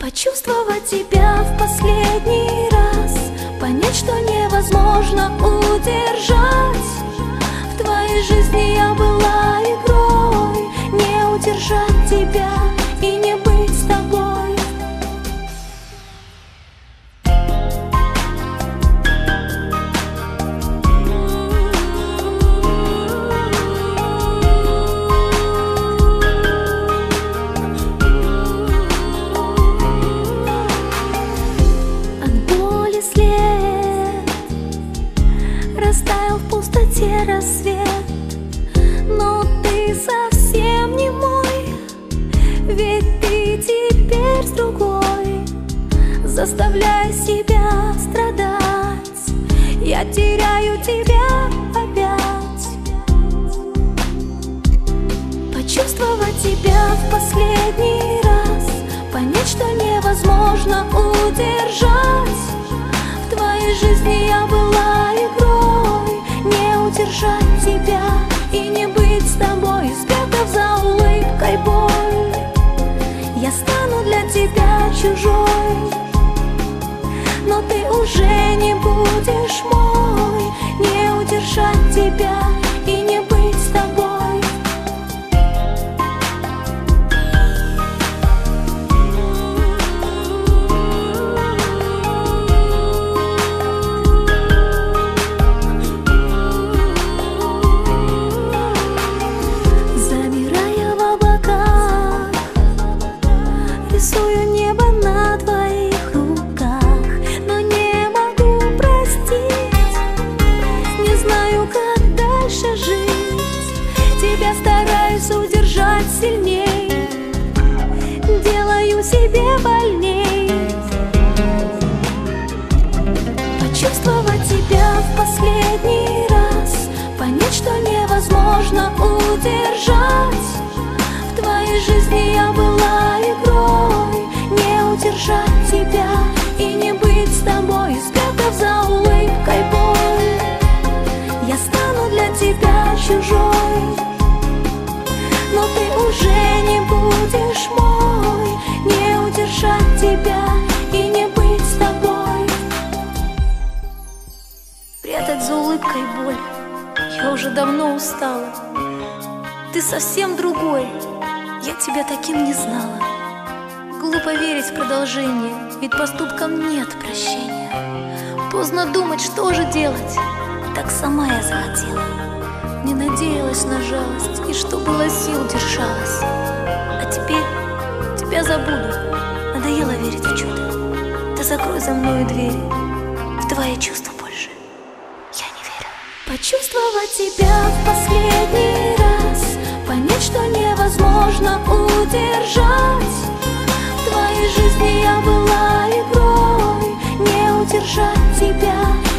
Почувствовать тебя в последний раз, понять, что невозможно удержать. В твоей жизни я была игрой, не удержать тебя и не быть с тобой. Растаял в пустоте рассвет, но ты совсем не мой, ведь ты теперь с другой. Заставляя себя страдать, я теряю тебя опять. Почувствовать тебя в последний раз, понять, что невозможно удержать. В твоей жизни я была игрой, не удержать тебя и не быть с тобой. Спрятав за улыбкой боль, я стану для тебя чужой, но ты уже не будешь мой, не удержать тебя и не быть с тобой. Рисую небо на твоих руках, но не могу простить. Не знаю, как дальше жить. Тебя стараюсь удержать сильней, делаю себе больней. Почувствовать тебя в последний раз, понять, что невозможно удержать. В твоей жизни я была игрой, не удержать тебя и не быть с тобой. Спрятав за улыбкой боль, я стану для тебя чужой, но ты уже не будешь мой, не удержать тебя и не быть с тобой. Прятать за улыбкой боль, я уже давно устала. Ты совсем другой, я тебя таким не знала. Глупо верить в продолжение, ведь поступкам нет прощения. Поздно думать, что же делать, так сама я захотела. Не надеялась на жалость и что было сил держалась. А теперь тебя забуду, надоело верить в чудо. Ты закрой за мною двери, в твои чувства больше я не верю. Почувствовать тебя в последний раз, понять, что невозможно удержать. В твоей жизни я была игрой, не удержать тебя